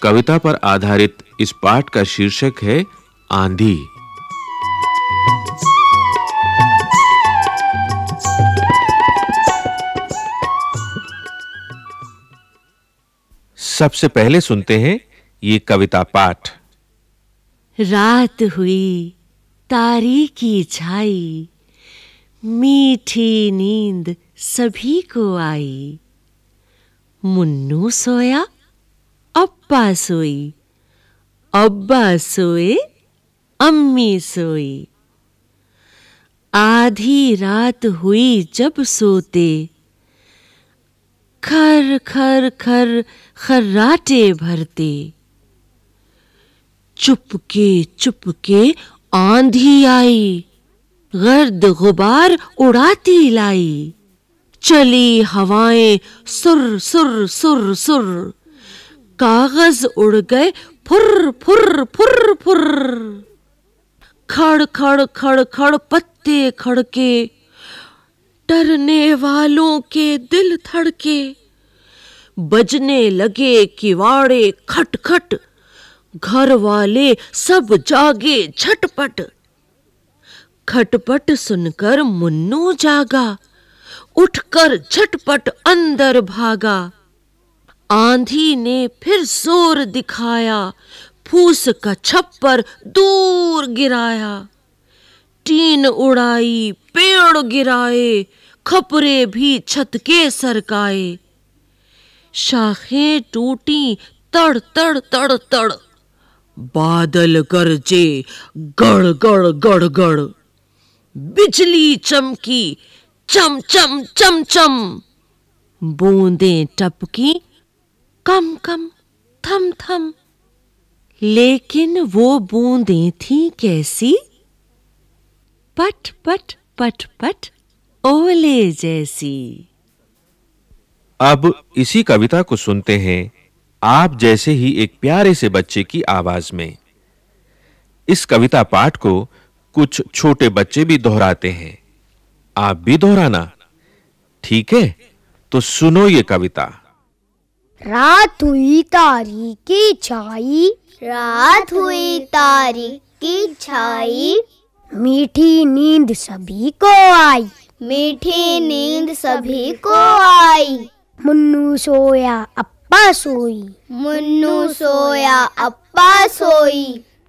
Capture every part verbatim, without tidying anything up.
कविता पर आधारित इस पाठ का शीर्षक है आंधी। सबसे पहले सुनते हैं ये कविता पाठ। रात हुई, तारीकी छाई, मीठी नींद सभी को आई। मुन्नू सोया, अब्बा सोई, अब्बा सोए, अम्मी सोई। आधी रात हुई जब सोते, खर खर खर खर्राटे भरते। चुपके चुपके आंधी आई, गर्द गुबार उड़ाती लाई। चली हवाएं सुर सुर सुर सुर, कागज उड़ गए फुर फुर फुर फुर। खड़ खड़ खड़ खड़ पत्ते खड़के, डरने वालों के दिल धड़के। बजने लगे किवाड़े खट खट, घर वाले सब जागे झटपट। खटपट सुनकर मुन्नू जागा, उठकर झटपट अंदर भागा। आंधी ने फिर जोर दिखाया, फूस का छप्पर दूर गिराया। टीन उड़ाई, पेड़ गिराए, खपरे भी छत के सरकाए। शाखें टूटी तड़ तड़ तड़ तड़, बादल गरजे गड़ गड़ गड़ गड़। बिजली चमकी चम चम चम चम, बूंदें टपकी कम कम थम थम। लेकिन वो बूंदें थीं कैसी, पट पट पट पट ओले जैसी। अब इसी कविता को सुनते हैं आप जैसे ही एक प्यारे से बच्चे की आवाज में। इस कविता पाठ को कुछ छोटे बच्चे भी दोहराते हैं। आप भी दोहराना, ठीक है? तो सुनो ये कविता। रात हुई तारीकी छाई, रात हुई तारीकी छाई। मीठी नींद सभी को आई, मीठी नींद सभी को आई। मुन्नू सोया अब्बा सोई, मुन्नू सोया अब्बा सोई।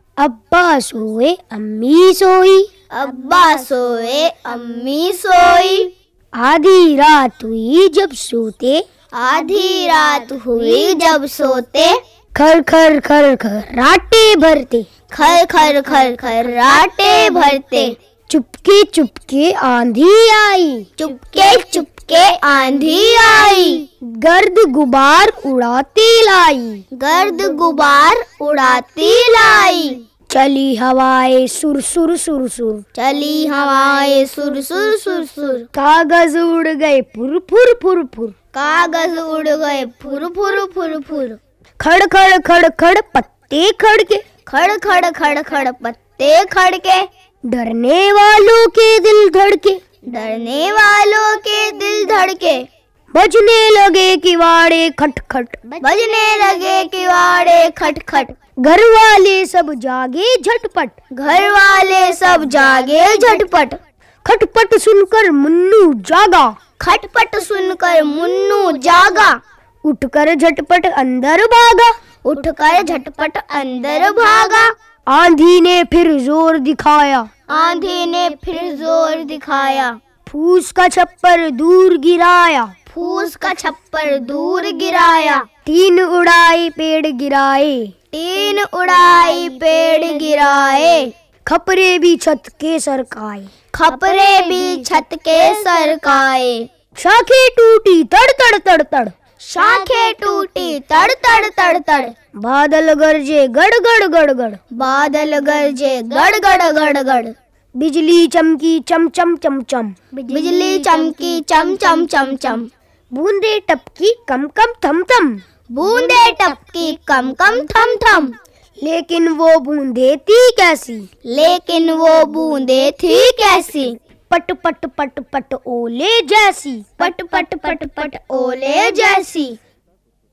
अब्बा सोए अम्मी सोई, अब्बा सोए अम्मी सोई। आधी रात हुई जब सोते, आधी रात हुई जब सोते। खर खर खर खर्राटे भरते, खर खर खर खर्राटे भरते। चुपके चुपके आंधी आई, चुपके चुपके आंधी आई। गर्द गुबार उड़ाती लाई, गर्द गुबार उड़ाती लाई। चली हवाएं सुर सुर सुर सुर, चली हवाएं सुर सुर सुर सुर। कागज उड़ गए फुर फुर फुर फुर, कागज उड़ गए फुर फुर फुर फुर। खड़ खड़ खड़ खड़ पत्ते खड़के, खड़ खड़ खड़ खड़ पत्ते खड़के। डरने वालों के दिल धड़के, डरने वालों के दिल धड़के। बजने लगे किवाड़े खट खट, बजने लगे किवाड़े खट खट। घर वाले सब जागे झटपट, घर वाले सब जागे झटपट। खटपट सुनकर मुन्नू जागा, खटपट सुनकर मुन्नू जागा। उठकर झटपट अंदर भागा, उठकर झटपट अंदर भागा। आंधी ने फिर जोर दिखाया, आंधी ने फिर जोर दिखाया। फूस का छप्पर दूर गिराया, फूस का छप्पर दूर गिराया। टीन उड़ाई पेड़ गिराए, टीन उड़ाई पेड़ गिराए। खपरे भी छत के सरकाए, खपरे भी छत के सरकाए। शाखें टूटी तड़ तड़ तड़ तड़, शाखें टूटी तड़ तड़ तड़ तड़। बादल गरजे गड़ गड़ गड़ गड़, बादल गरजे गड़ गड़ गड़ गड़। बिजली चमकी चम चम चम चम, बिजली चमकी चम चम चम चम। बूंदे टपकी कम कम थम थम, बूंदे टपकी कम कम थम थम। लेकिन वो बूंदे थी कैसी, लेकिन वो बूंदे थी कैसी। पट पट पट पट ओले जैसी, पट पट पट पट ओले जैसी।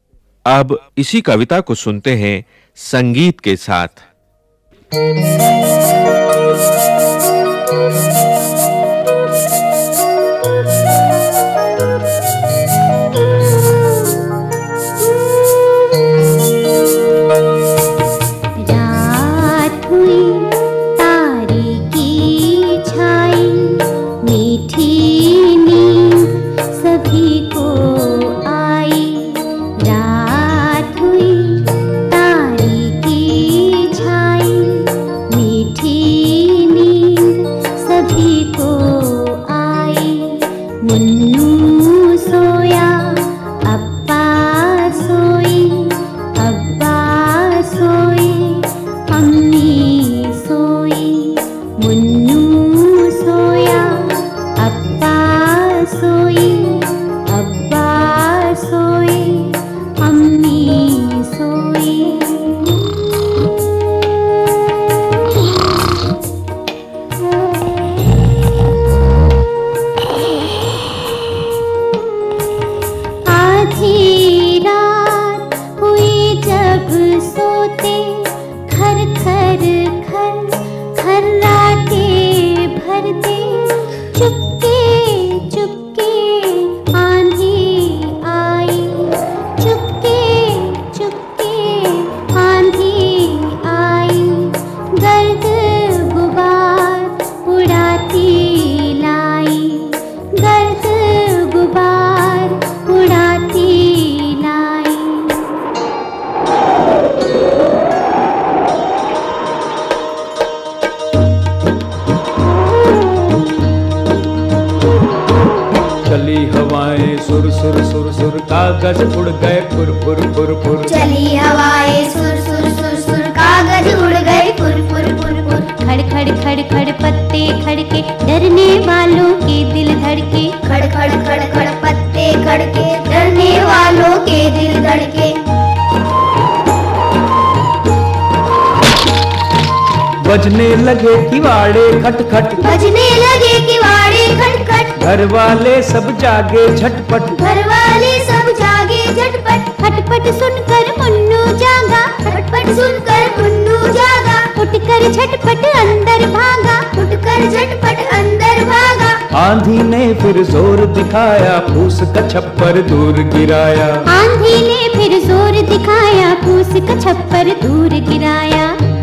अब इसी कविता को सुनते हैं संगीत के साथ। कागज उड़ गए फुर फुर फुर फुर। चली हवाएं सुर सुर सुर सुर कागज उड़ गए फुर फुर फुर फुर। खड़ खड़ खड़ खड़ पत्ते खड़के डरने वालों के दिल धड़के। खड़ खड़ खड़ खड़ पत्ते खड़के डरने वालों के दिल धड़के। बजने लगे किवाड़े खट खट। बजने लगे किवाड़े खट खट। घर वाले सब जागे झटपट। घर वाले सब जागे झटपट। खटपट सुनकर मुन्नू जागा। खटपट सुनकर मुन्नू जागा। उठकर झटपट अंदर भागा। उठकर झटपट अंदर भागा। आंधी ने फिर जोर दिखाया फूस का छप्पर दूर गिराया। आंधी ने फिर जोर दिखाया फूस का छप्पर दूर गिराया।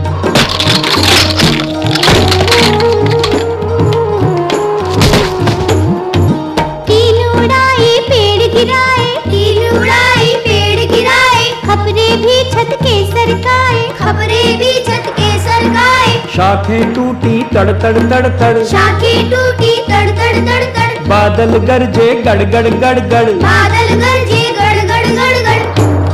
खबरें भी छत के सरकाए। शाखें टूटी तड़ तड़ तड़ तड़। शाखें टूटी तड़ तड़ तड़ तड़। बादल गरजे गड़ गड़ गड़ गड़। बादल गरजे गड़ गड़ गड़ गड़।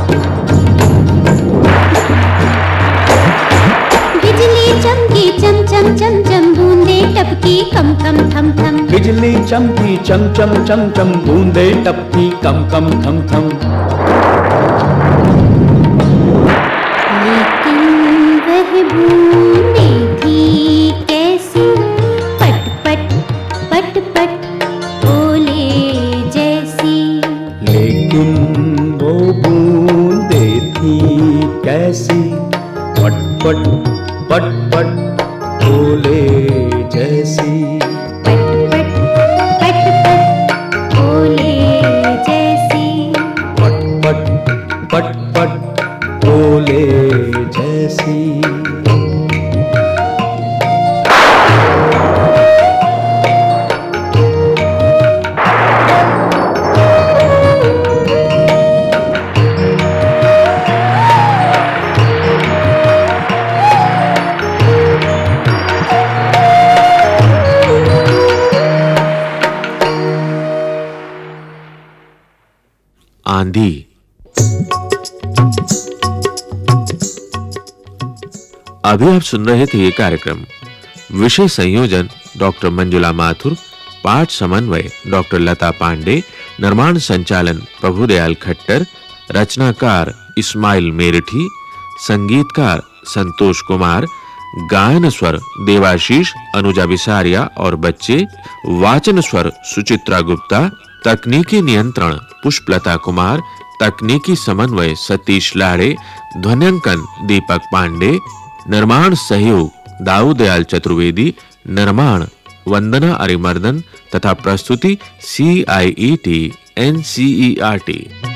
बिजली चमकी चम चम चम चम बूंदे टपकी कम कम थम थम। बिजली चमकी चम चम चम चम बूंदे टपकी कम कम थम थम। बूंदे थी कैसी पट पट पट पट ओले जैसी। लेकिन वो बूंदे थी कैसी पट पट पट पट ओले जैसी। पट पट पट पट ओले जैसी। पट पट पट पट ओले जैसी। आंधी। अभी आप सुन रहे थे ये कार्यक्रम। विषय संयोजन डॉक्टर मंजुला माथुर, पाठ समन्वय डॉक्टर लता पांडे, निर्माण संचालन प्रभुदयाल खट्टर, रचनाकार इस्माइल मेरठी, संगीतकार संतोष कुमार, गायन स्वर देवाशीष, अनुजा बिसारिया और बच्चे, वाचन स्वर सुचित्रा गुप्ता, तकनीकी नियंत्रण पुष्पलता कुमार, तकनीकी समन्वय सतीश लाड़े, ध्वन्यांकन दीपक पांडे, निर्माण सहयोग दाऊदयाल चतुर्वेदी, निर्माण वंदना अरिमर्दन तथा प्रस्तुति C I E T N C E R T.